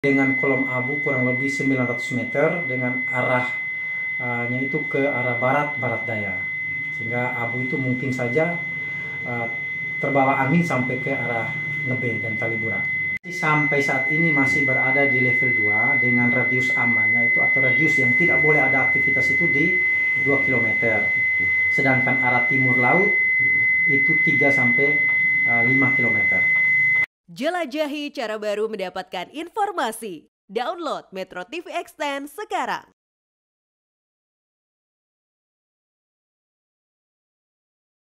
Dengan kolom abu kurang lebih 900 meter dengan arahnya itu ke arah barat daya, sehingga abu itu mungkin saja terbawa angin sampai ke arah Nebe dan Talibura. Sampai saat ini masih berada di level 2 dengan radius amannya itu atau radius yang tidak boleh ada aktivitas itu di 2 km. Sedangkan arah timur laut itu 3 sampai 5 km. Jelajahi cara baru mendapatkan informasi. Download Metro TV Extend sekarang.